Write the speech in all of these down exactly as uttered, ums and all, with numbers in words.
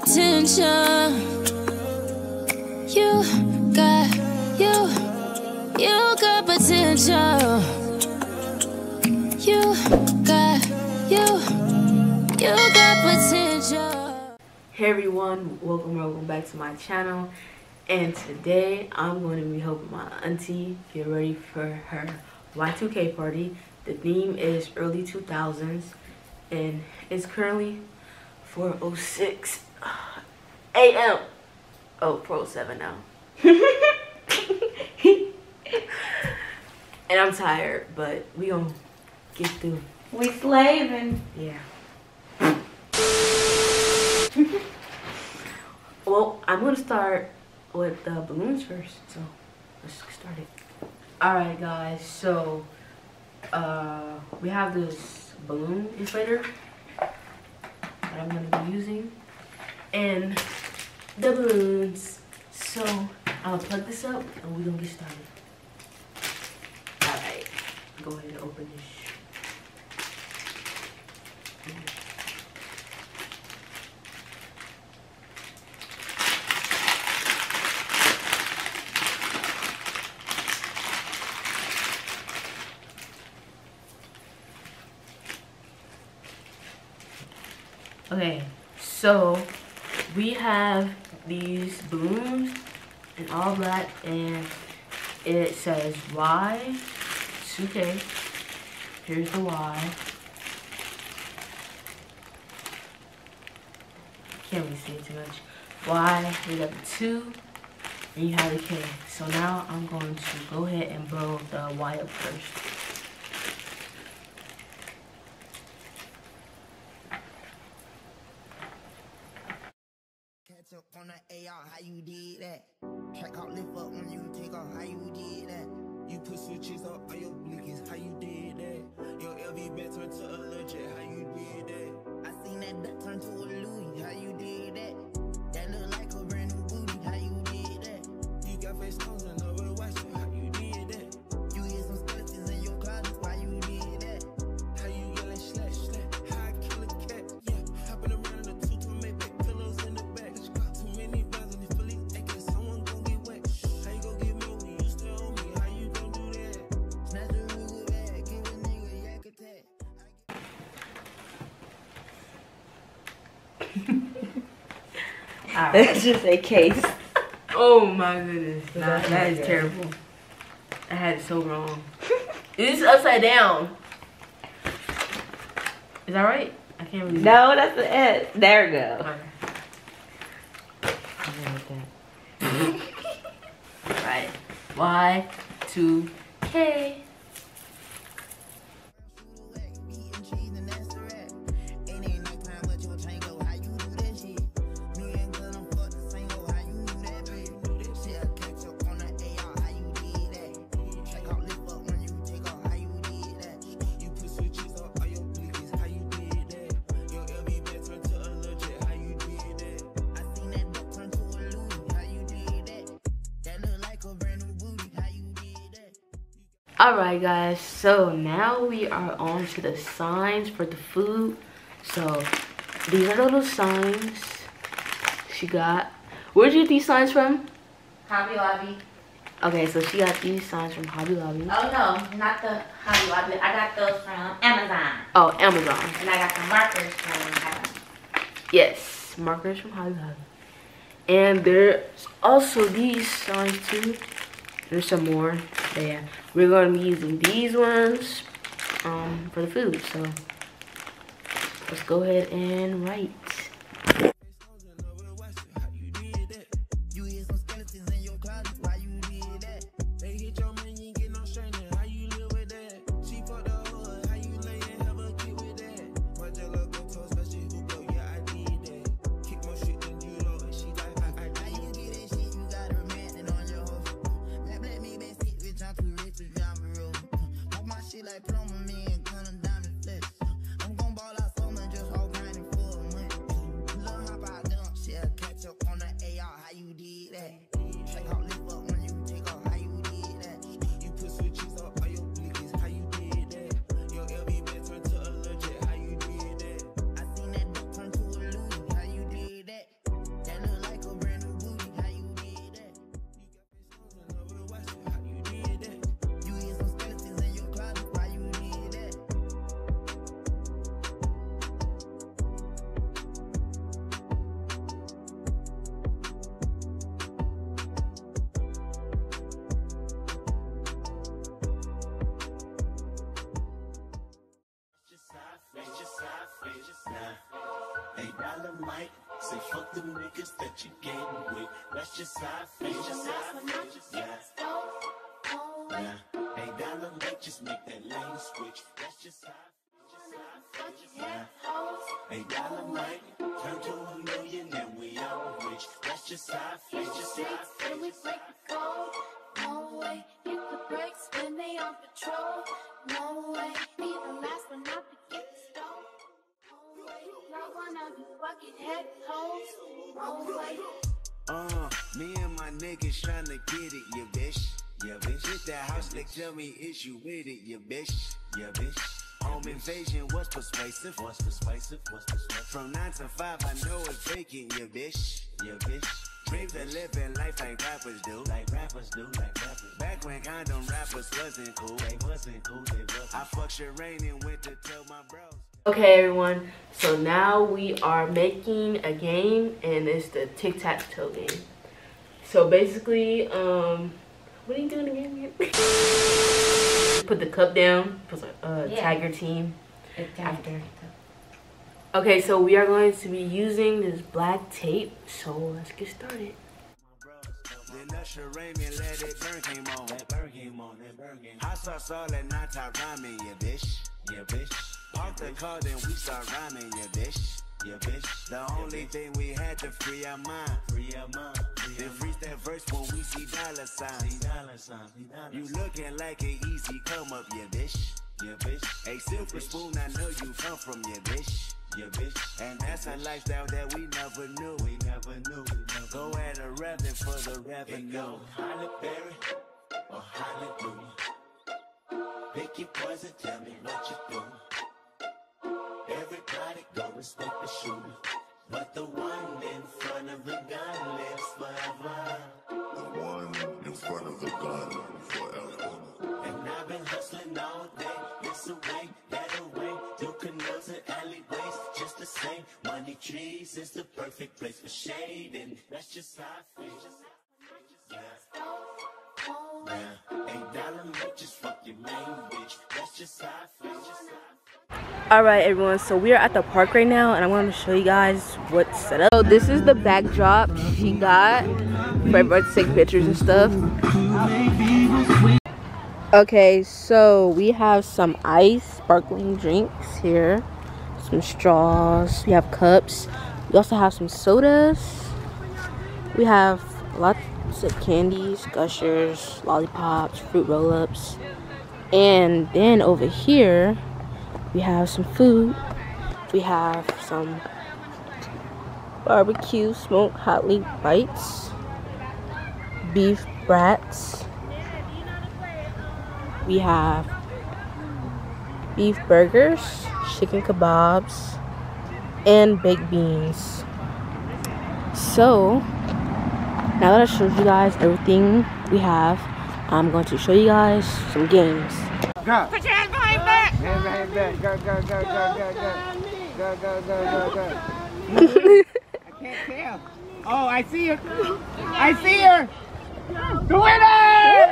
potential. You got, you, you got potential. You got, you, you got potential. Hey everyone, welcome, welcome back to my channel. And today I'm going to be helping my auntie get ready for her Y two K party. The theme is early two thousands and it's currently four oh six A M Oh, four oh seven now. And I'm tired, but we gonna get through. We slaving. Yeah. Well, I'm gonna start with the balloons first, so let's get started. Alright guys, so uh, we have this balloon inflator that I'm gonna be using and the balloons. So I'm gonna plug this up and we're gonna get started. Alright, go ahead and open this. Okay, so we have these balloons in all black and it says Y two K. Here's the Y. Can't really see it too much. Y, we got the two, and you have the K. So now I'm going to go ahead and blow the Y up first. On the A R, how you did that? Track out, lift up when you take off, how you did that? You put switches up on your blinkies, how you did that? Your L V back turned to a legit, how you did that? I seen that duck turn to a Louis, how you did that? That look like a brand new booty, how you did that? You got face stones and over watch it, how you did that? You hit some skeletons in your closet, why you did that? How you yelling slash slash, how I kill a cat, yeah. Hopping around in the two to make back pillows in the back. Right. That's just a case. Oh my goodness. Nah, that is terrible. I had it so wrong. It's upside down. Is that right? I can't really. No, that's the end. There we go. Okay. Right. Y two K. Alright guys, so now we are on to the signs for the food. So these are the little signs she got. Where'd you get these signs from? Hobby Lobby. Okay, so she got these signs from Hobby Lobby. Oh no, not the Hobby Lobby. I got those from Amazon. Oh, Amazon. And I got the markers from Amazon. Yes, markers from Hobby Lobby. And there's also these signs too. There's some more. But yeah, we're going to be using these ones um, for the food. So let's go ahead and write. I'm gon' ball out so much, just hold grinding for a month. Lil' Dynamite. Say fuck them niggas that you getting with. That's just how I feel. Just how I feel. Yeah. Yeah. Hey, dynamite, just make that lane switch. That's just how I feel. Yeah. Hey, dynamite, turn to a million and we all rich. That's just how I feel. Just how I feel. We break the code. No way. Hit the brakes when they on patrol. No way. Be the last one not to get the stone. No way. Not one of you bucket head hoes. No way. Uh, me and my niggas tryna get it, you bitch. Yeah, bitch. Hit that house, they tell me, is you with it, you bitch. Yeah, bitch. Home invasion was persuasive. What's persuasive? What's persuasive? From nine to five, I know it's vacant, you bitch. Yeah, bitch. Dreams of living life like rappers do. Like rappers do, like rappers. Back when condom rappers wasn't cool. They wasn't cool, they wasn't. I fucked Shireen and went to tell my bros. Okay, everyone. So now we are making a game, and it's the tic-tac-toe game. So basically, um, what are you doing again? Put the cup down. Put uh, yeah. Tag your team after. Okay, so we are going to be using this black tape. So let's get started. Then Usher Raymond let it burn came on. That burn came on. That burn came on. I saw all that night top rhyming, yeah, bitch. Yeah, bitch. Park the car, then we start rhyming, yeah, bitch. Yeah, bitch. The only thing we had to free our mind. Free our mind. Then freeze that verse when we see dollar signs. See dollar signs. You looking like an easy come up, yeah, bitch. Yeah, bitch. A silver spoon, I know you come from, yeah, bitch. Yeah, bitch. And that's a lifestyle that we never knew. We never knew. Go at a revenue for the revenue. Holly Berry or Hallelujah. Pick your poison, tell me what you do. Everybody go respect the shooter, but the one in front of the gun lives forever. The one in front of the gun forever. And I've been hustling all day, this away, that away, through canals and alleyways, just the same. Money trees is the perfect place for shade, and that's just how I feel. Yeah. Yeah. Ain't dollar much, just fuck your main bitch. That's just how I feel. Alright, everyone, so we are at the park right now, and I want to show you guys what's set up. So this is the backdrop she got for everybody to take pictures and stuff. Okay, so we have some ice sparkling drinks here, some straws, we have cups, we also have some sodas, we have lots of candies, gushers, lollipops, fruit roll-ups, and then over here we have some food. We have some barbecue smoked hot leaf bites, beef brats. We have beef burgers, chicken kebabs, and baked beans. So, now that I showed you guys everything we have, I'm going to show you guys some games. Go. Put your hands behind back. Hands behind back. Go, go, go, go, go, go. Go, go, go, go, go. I can't tell. Oh, I see her. I see her. The winner!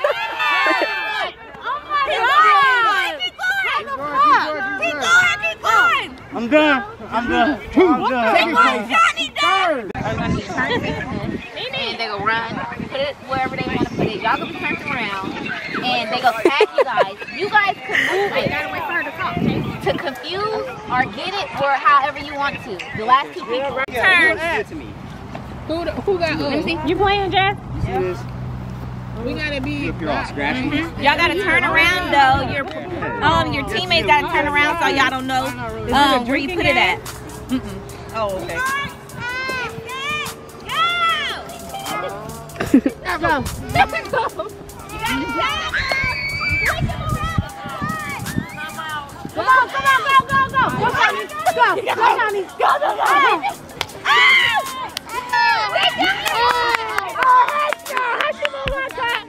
Oh my God! Keep going! Keep going! Keep going! I'm done. I'm done. I'm done. Second place. Johnny done. And they go run, put it wherever they want to put it. Y'all gonna be turned around, and they go tag you guys. You guys can move it. Gotta wait for her to come. To confuse or get it, or however you want to. The last two people. Turn. Who, who got who? You playing, Jeff? Yeah. We gotta be. You're all scratchy. Mm-hmm. Y'all gotta turn around though. Your um your teammates gotta turn around so y'all don't know um where you put it at. Mm-mm. Oh, okay. Go! Go! You gotta tag! Come on, come on, go, go, go! Go, Johnny! Go! Go, Johnny! Go, go, go! Ah! We got it! Oh, heck no! How'd you move like that?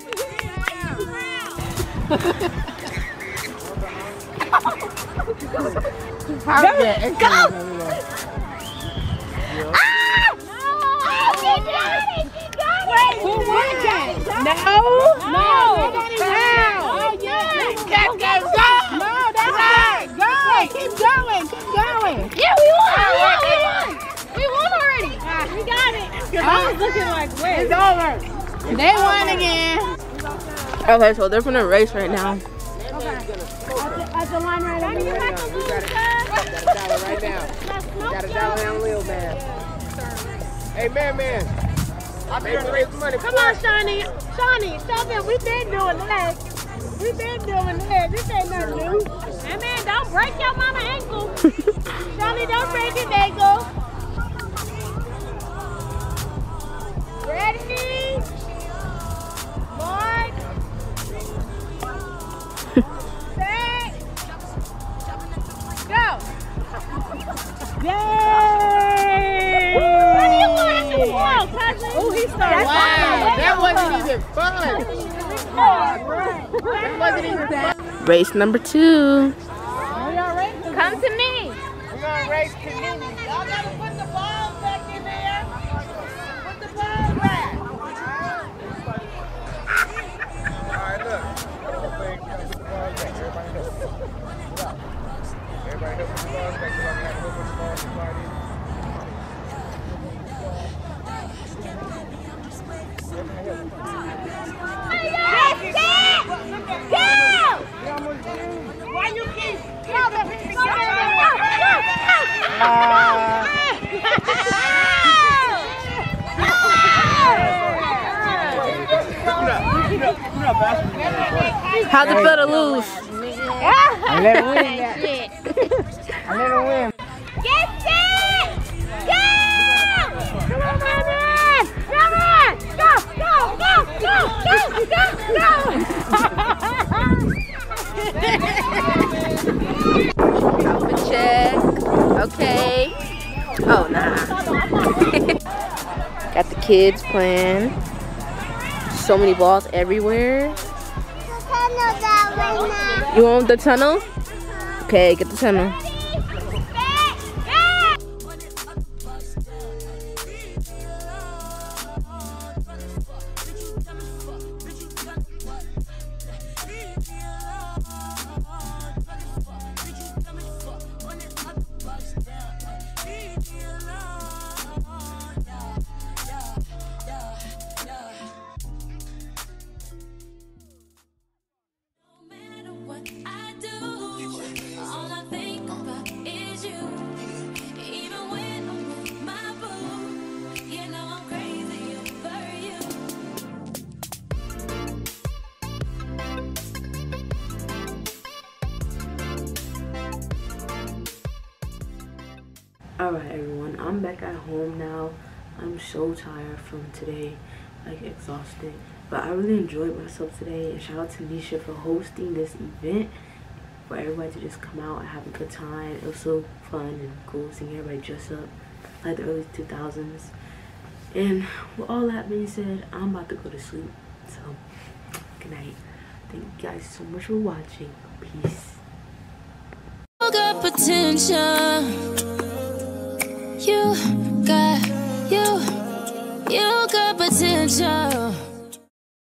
Go! Go! Ah! Oh, she got it! She got it! Wait, who won that? No! No! Nobody won! Oh, yeah! Let's go! No, that's right! Go! Keep going! Keep going! Yeah, we won! Yeah, we won! looking like wait. It's over. They won again. Okay, so they're gonna race right now. Okay. At the line right now. You got a dollar right now. You got a dollar now, Lil man. Hey, man, man. I'm here to raise money. Come on, Shawnee. Shawnee, stop it. We've been doing that. We've been doing that. This ain't nothing new. Hey, man, don't break your mama ankle. Shawnee, don't break his ankle. Ready? Mark. Set. Go. Yay! What are you going to wall, cousin? Oh, he started. Wow, that wasn't even fun. That wasn't even fun. Race number two. Come to me. We're gonna race community. Y'all gotta put the balls back in there. Put the balls back. Alright, look. Everybody help put the balls back. Everybody help put the balls back. So I can have a little bit of balls to party. Why you keep go, go, go, How's it feel to lose? I let him win that. I let him win. Get set! Go! Come on, my man! Come on! Go, go, go, go, go, go, go! Outfit check. Okay. Oh, nah. Got the kids playing. So many balls everywhere. You want the tunnel? Okay, get the tunnel. Alright everyone, I'm back at home now. I'm so tired from today, like exhausted. But I really enjoyed myself today, and shout out to Nisha for hosting this event for everybody to just come out and have a good time. It was so fun and cool seeing everybody dress up like the early two thousands. And with all that being said, I'm about to go to sleep. So, good night. Thank you guys so much for watching. Peace. You got potential. You got, you, you got potential.